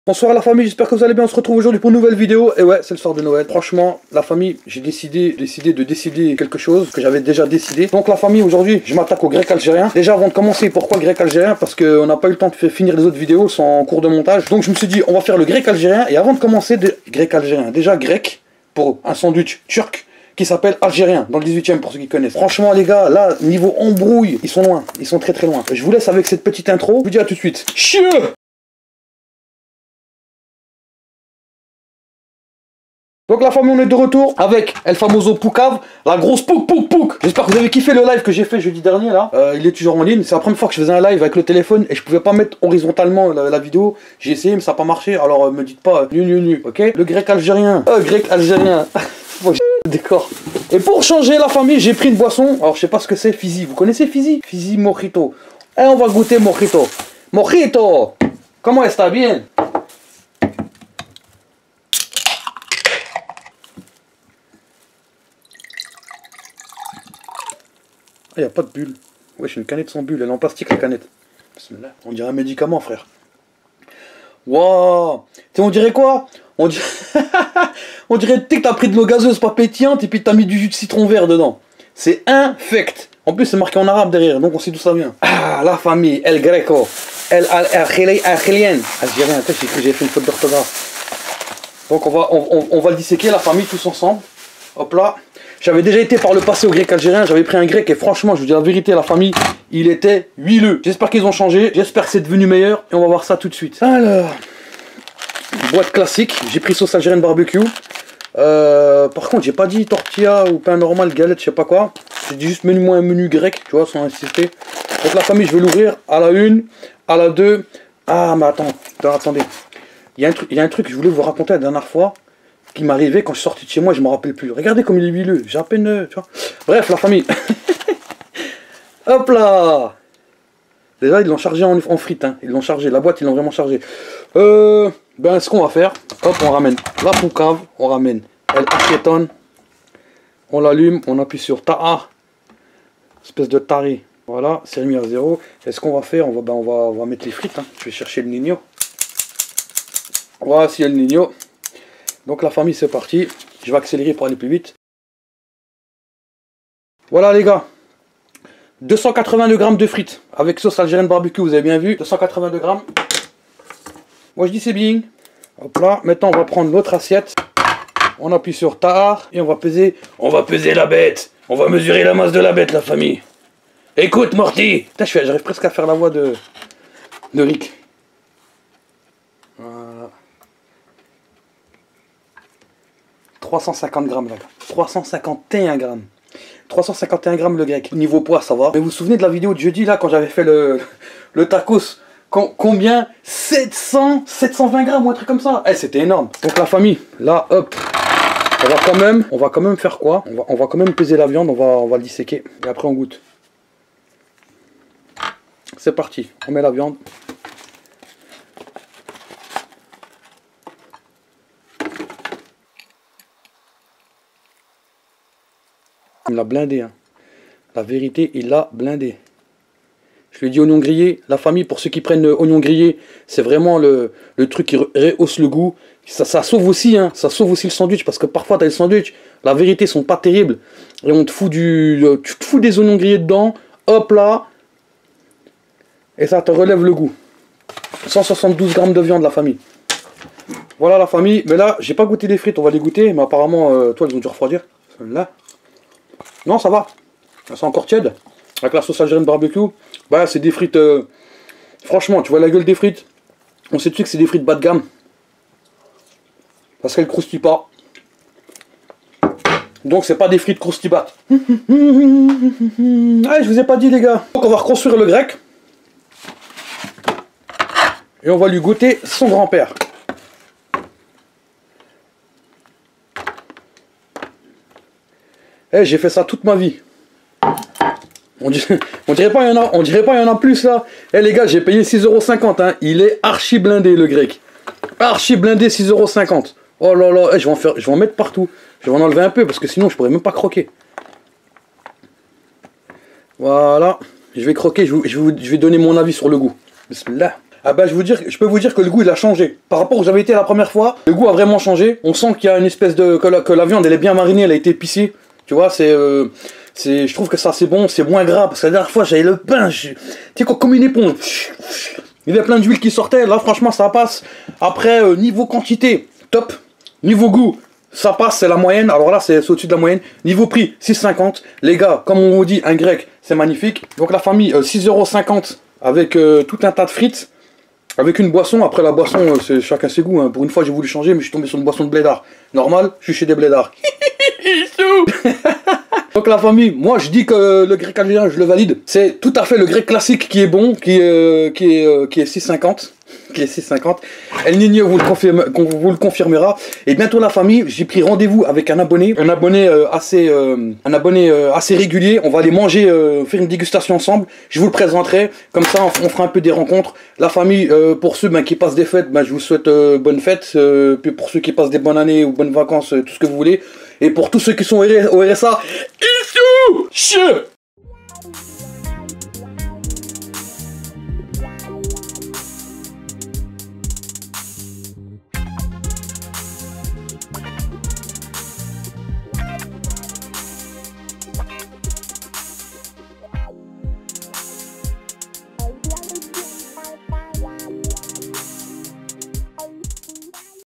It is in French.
Bonsoir la famille, j'espère que vous allez bien, on se retrouve aujourd'hui pour une nouvelle vidéo. Et ouais, c'est le soir de Noël. Franchement, la famille, j'ai décidé de décider quelque chose que j'avais déjà décidé. Donc la famille, aujourd'hui, je m'attaque au grec algérien. Déjà avant de commencer, pourquoi grec algérien? Parce qu'on n'a pas eu le temps de finir les autres vidéos, elles sont en cours de montage. Donc je me suis dit, on va faire le grec algérien. Et avant de commencer, grec algérien, déjà grec, pour un sandwich turc qui s'appelle algérien, dans le 18e pour ceux qui connaissent. Franchement les gars, là, niveau embrouille, ils sont loin, ils sont très très loin. Je vous laisse avec cette petite intro, je vous dis à tout de suite. Chieux! Donc la famille, on est de retour avec El Famoso Poucave, la grosse Pouk Pouk Pouk. J'espère que vous avez kiffé le live que j'ai fait jeudi dernier là. Il est toujours en ligne. C'est la première fois que je faisais un live avec le téléphone et je pouvais pas mettre horizontalement la vidéo. J'ai essayé mais ça n'a pas marché. Alors me dites pas nu, ok? Le grec algérien. Grec algérien. Décor. Et pour changer la famille, j'ai pris une boisson. Alors je sais pas ce que c'est, Fizzy. Vous connaissez Fizzy? Fizzy Mojito. Et on va goûter Mojito. Mojito. Comment est-ce bien? Ah, y a pas de bulle. Ouais, j'ai une canette sans bulle, elle est en plastique la canette. Bismillah. On dirait un médicament, frère. Waouh! On dirait quoi? On dirait, on dirait que t'as pris de l'eau gazeuse pas pétillante et puis t'as mis du jus de citron vert dedans. C'est infect. En plus, c'est marqué en arabe derrière, donc on sait d'où ça vient. Ah, la famille, El Greco. El Algérien. Algérien, j'ai fait une faute d'orthographe. Donc on va le disséquer, la famille, tous ensemble. Hop là. J'avais déjà été par le passé au grec algérien, j'avais pris un grec et franchement, je vous dis la vérité, la famille, il était huileux. J'espère qu'ils ont changé, j'espère que c'est devenu meilleur et on va voir ça tout de suite. Alors, boîte classique, j'ai pris sauce algérienne barbecue. Par contre, j'ai pas dit tortilla ou pain normal, galette, je sais pas quoi. J'ai dit juste menu-moi un menu grec, tu vois, sans insister. Donc la famille, je vais l'ouvrir à la 1, à la 2. Ah, mais attendez. Il y a un truc que je voulais vous raconter la dernière fois. Qui m'arrivait quand je suis sorti de chez moi, je me rappelle plus. Regardez comme il est huileux, j'ai à peine, tu vois. Bref, la famille. Hop là. Déjà, ils l'ont chargé en frites, hein. Ils l'ont chargé, la boîte, ils l'ont vraiment chargé. Ben, ce qu'on va faire, hop, on ramène la poucave, on ramène El Achéton, on l'allume, on appuie sur Ta'a, espèce de taré. Voilà, c'est remis à 0. Et ce qu'on va faire, on va mettre les frites, hein. Je vais chercher le Nino. Voici le Nino. Donc la famille, c'est parti. Je vais accélérer pour aller plus vite. Voilà les gars. 282 grammes de frites. Avec sauce algérienne barbecue, vous avez bien vu. 282 grammes. Moi je dis c'est bien. Hop là. Maintenant on va prendre l'autre assiette. On appuie sur Tahar. Et on va peser. On va peser la bête. On va mesurer la masse de la bête, la famille. Écoute Morty. J'arrive presque à faire la voix de Rick. Voilà. 350 grammes là. 351 grammes. 351 grammes le grec. Niveau poids, ça va. Mais vous vous souvenez de la vidéo de jeudi là quand j'avais fait le tacos? Combien? 720 grammes ou un truc comme ça. Eh, c'était énorme. Donc la famille, là, hop. On va quand même faire quoi? On va quand même peser la viande, on va le disséquer. Et après on goûte. C'est parti. On met la viande. Il l'a blindé, hein. La vérité, il l'a blindé. Je lui ai dit oignon grillé. La famille, pour ceux qui prennent oignon grillé, c'est vraiment le truc qui rehausse le goût. Ça sauve aussi, hein. Ça sauve aussi le sandwich parce que parfois, tu as le sandwich. La vérité, ils sont pas terribles. Et on te fout tu te fous des oignons grillés dedans. Hop là. Et ça te relève le goût. 172 grammes de viande, la famille. Voilà la famille. Mais là, j'ai pas goûté les frites. On va les goûter. Mais apparemment, toi, elles ont dû refroidir. Là. Non, ça va. C'est encore tiède. Avec la sauce algérienne barbecue. Bah, c'est des frites. Franchement, tu vois la gueule des frites. On sait tout que c'est des frites bas de gamme. Parce qu'elles croustillent pas. Donc, c'est pas des frites croustibates. Ah, je vous ai pas dit, les gars. Donc, on va reconstruire le grec. Et on va lui goûter son grand-père. Eh, j'ai fait ça toute ma vie. On dirait pas il y en a plus là. Eh les gars, j'ai payé 6,50 €, hein. Il est archi blindé le grec. Archi blindé 6,50 €. Oh là là, eh, je vais en mettre partout. Je vais en enlever un peu parce que sinon je pourrais même pas croquer. Voilà. Je vais croquer, je vais donner mon avis sur le goût. Bismillah. Ah bah je peux vous dire que le goût il a changé. Par rapport où j'avais été la première fois, le goût a vraiment changé. On sent qu'il y a une espèce de... que la viande elle est bien marinée, elle a été épicée. Tu vois, je trouve que ça c'est bon, c'est moins gras. Parce que la dernière fois j'avais le pain, tu sais quoi, comme une éponge. Il y avait plein d'huile qui sortait, là franchement ça passe. Après, niveau quantité, top. Niveau goût, ça passe, c'est la moyenne. Alors là c'est au-dessus de la moyenne. Niveau prix, 6,50. Les gars, comme on vous dit, un grec, c'est magnifique. Donc la famille, 6,50 € avec tout un tas de frites. Avec une boisson, après la boisson, c'est chacun ses goûts. Hein. Pour une fois j'ai voulu changer, mais je suis tombé sur une boisson de blédard. Normal, je suis chez des blédards. Donc la famille, moi je dis que le grec algérien je le valide. C'est tout à fait le grec classique qui est bon, qui est 6,50. Qui est 6,50. El Niño vous le confirmera. Et bientôt la famille, j'ai pris rendez-vous avec un abonné assez régulier. On va aller manger, faire une dégustation ensemble. Je vous le présenterai. Comme ça, on fera un peu des rencontres. La famille, pour ceux qui passent des fêtes, je vous souhaite bonnes fêtes. Puis pour ceux qui passent des bonnes années ou bonnes vacances, tout ce que vous voulez. Et pour tous ceux qui sont au RSA, issou,